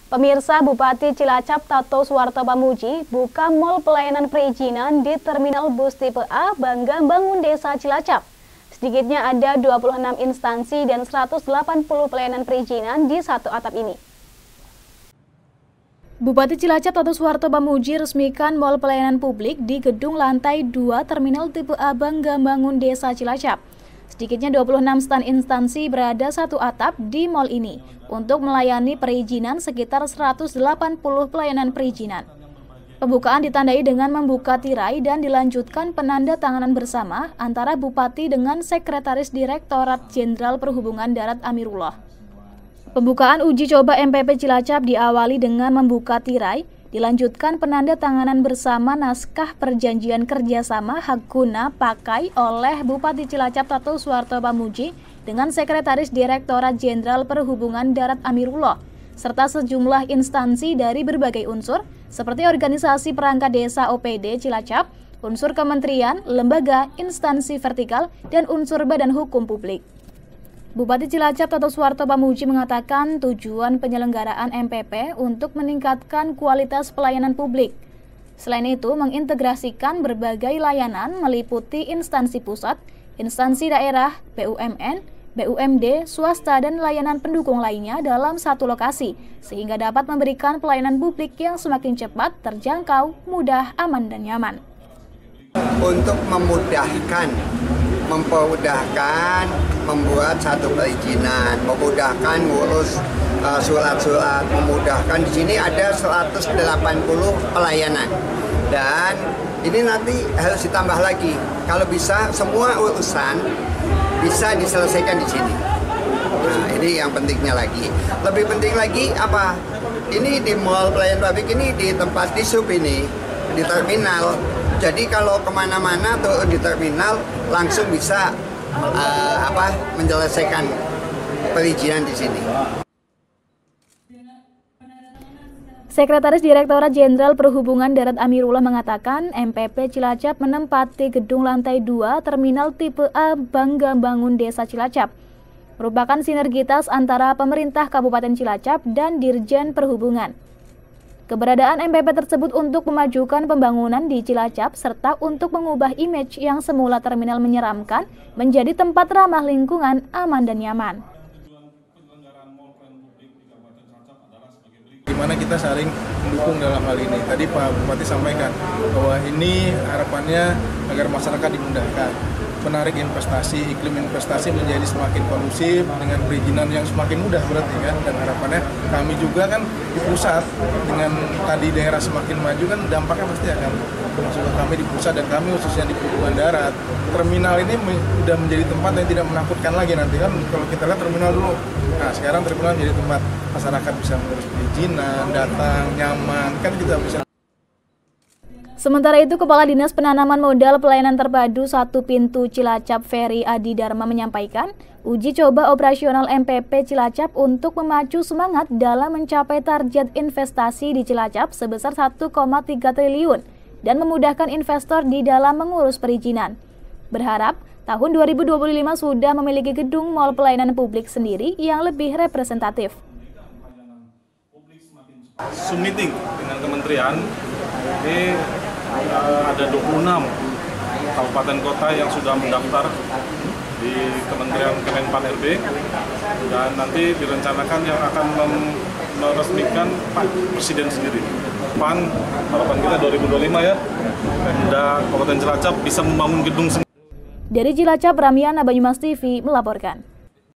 Pemirsa, Bupati Cilacap Tato Suwarto Pamuji buka mal pelayanan perizinan di Terminal Bus Tipe A Bangga Bangun Desa Cilacap. Sedikitnya ada 26 instansi dan 180 pelayanan perizinan di satu atap ini. Bupati Cilacap Tato Suwarto Pamuji resmikan mal pelayanan publik di gedung lantai 2 Terminal Tipe A Bangga Bangun Desa Cilacap. Sedikitnya 26 stan instansi berada satu atap di mal ini untuk melayani perizinan sekitar 180 pelayanan perizinan. Pembukaan ditandai dengan membuka tirai dan dilanjutkan penandatanganan bersama antara Bupati dengan Sekretaris Direktorat Jenderal Perhubungan Darat Amirullah. Pembukaan uji coba MPP Cilacap diawali dengan membuka tirai, dilanjutkan penandatanganan bersama naskah perjanjian kerjasama hak guna pakai oleh Bupati Cilacap Tato Suwarto Pamuji dengan Sekretaris Direktorat Jenderal Perhubungan Darat Amirullah, serta sejumlah instansi dari berbagai unsur seperti organisasi perangkat desa OPD Cilacap, unsur kementerian, lembaga, instansi vertikal, dan unsur badan hukum publik. Bupati Cilacap Tato Suwarto Pamuji mengatakan tujuan penyelenggaraan MPP untuk meningkatkan kualitas pelayanan publik. Selain itu, mengintegrasikan berbagai layanan meliputi instansi pusat, instansi daerah, BUMN, BUMD, swasta, dan layanan pendukung lainnya dalam satu lokasi, sehingga dapat memberikan pelayanan publik yang semakin cepat, terjangkau, mudah, aman, dan nyaman. Untuk memudahkan membuat satu perizinan, memudahkan ngurus surat-surat, memudahkan. Di sini ada 180 pelayanan dan ini nanti harus ditambah lagi. Kalau bisa semua urusan bisa diselesaikan di sini. Nah, ini yang pentingnya lagi. Lebih penting lagi apa? Ini di mall pelayanan publik ini di tempat di sub ini, di terminal. Jadi kalau kemana-mana tuh di terminal langsung bisa menyelesaikan perizinan di sini. Sekretaris Direktorat Jenderal Perhubungan Darat Amirullah mengatakan MPP Cilacap menempati gedung lantai 2 Terminal Tipe A Bangga Bangun Desa Cilacap. Merupakan sinergitas antara pemerintah Kabupaten Cilacap dan Dirjen Perhubungan. Keberadaan MPP tersebut untuk memajukan pembangunan di Cilacap serta untuk mengubah image yang semula terminal menyeramkan menjadi tempat ramah lingkungan, aman dan nyaman. Gimana kita saling mendukung dalam hal ini. Tadi Pak Bupati sampaikan bahwa ini harapannya agar masyarakat dimudahkan, menarik investasi, iklim investasi menjadi semakin kondusif dengan perizinan yang semakin mudah berarti kan, dan harapannya kami juga kan di pusat dengan tadi daerah semakin maju kan dampaknya pasti akan masuk ke kami di pusat dan kami khususnya di perhubungan darat. Terminal ini sudah menjadi tempat yang tidak menakutkan lagi nanti kan, kalau kita lihat terminal dulu, nah sekarang terminal menjadi tempat masyarakat bisa mengurus perizinan, datang, nyaman, kan kita bisa. Sementara itu, Kepala Dinas Penanaman Modal Pelayanan Terpadu Satu Pintu Cilacap Ferry Adi Dharma menyampaikan, uji coba operasional MPP Cilacap untuk memacu semangat dalam mencapai target investasi di Cilacap sebesar 1,3 triliun dan memudahkan investor di dalam mengurus perizinan. Berharap tahun 2025 sudah memiliki gedung mal pelayanan publik sendiri yang lebih representatif. Zoom meeting dengan kementerian ini ada 26 kabupaten kota yang sudah mendaftar di Kementerian Kemenpan RB dan nanti direncanakan yang akan meresmikan Pak Presiden sendiri. PAN harapan kita 2025 ya, Pemda Kabupaten Cilacap bisa membangun gedung sendiri. Dari Cilacap, Ramiana Banyumas TV melaporkan.